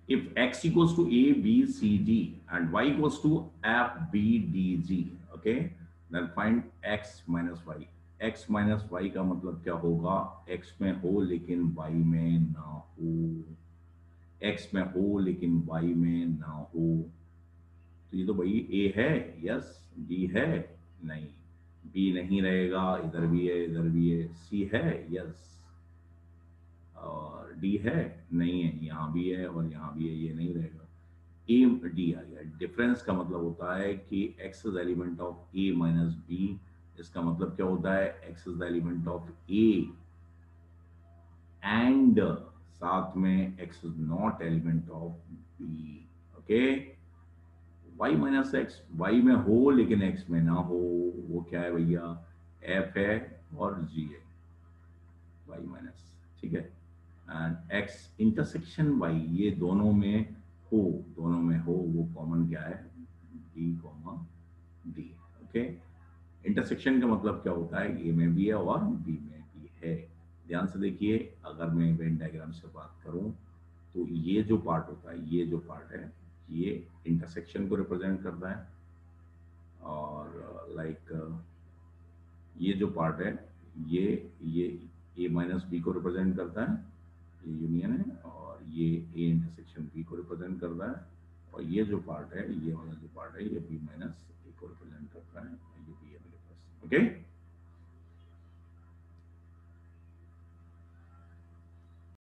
if x equals to a b c d and y equals to f b d g, okay, then find x minus y. x minus y का मतलब क्या होगा? x में हो लेकिन y में ना हो, x में हो लेकिन y में ना हो। तो ये तो भाई a है, यस। b है, नहीं। b नहीं रहेगा, इधर भी है इधर भी है। c है, यस। और डी है, नहीं है, यहाँ भी है और यहाँ भी है, ये नहीं रहेगा। ए डी आ गया। डिफरेंस का मतलब होता है कि x is element of A minus B. इसका मतलब क्या होता है? X is the element of A and साथ में x is not element of B. Okay. Y minus x, y में हो लेकिन एक्स में ना हो, वो क्या है भैया? एफ है और जी है, वाई माइनस। ठीक है। एंड एक्स इंटरसेक्शन वाई, ये दोनों में हो, दोनों में हो, वो कॉमन क्या है? D comma D. Okay. Intersection का मतलब क्या होता है? ए में भी है और बी में भी है। ध्यान से देखिए, अगर मैं वेन डायग्राम से बात करूं तो ये जो पार्ट होता है, ये जो पार्ट है, ये इंटरसेक्शन को रिप्रेजेंट करता है। और ये जो पार्ट है, ये ये ए माइनस बी को रिप्रेजेंट करता है, ये यूनियन है। और ये ए इंटरसेक्शन बी को रिप्रेजेंट करता है। और ये जो पार्ट है, ये वाला जो पार्ट है, ये बी माइनस ए को रिप्रेजेंट करता है। ये बी है मेरे पास। ओके।